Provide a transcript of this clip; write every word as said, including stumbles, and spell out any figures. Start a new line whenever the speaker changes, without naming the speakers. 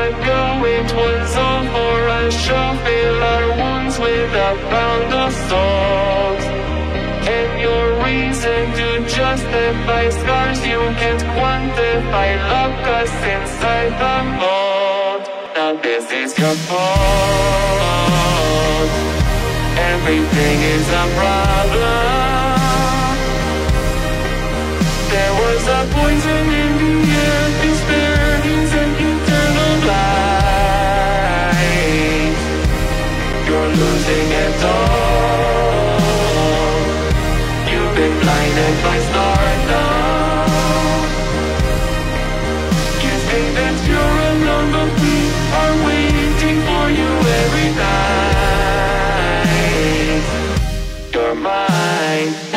ago it was all for a show. Fill our wounds with a pound of salt. And your reason to justify scars you can't quantify lock us inside the mold. Now this is your fault. Everything is a problem. There was a poison in the air, disparities and eternal light. You're losing it all. You've been blinded by stardom. You think that you're alone, but we are waiting for you every night. You're mine.